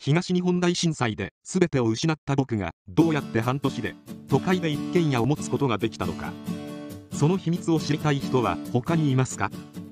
東日本大震災で全てを失った僕がどうやって半年で都会で一軒家を持つことができたのか。その秘密を知りたい人は他にいますか？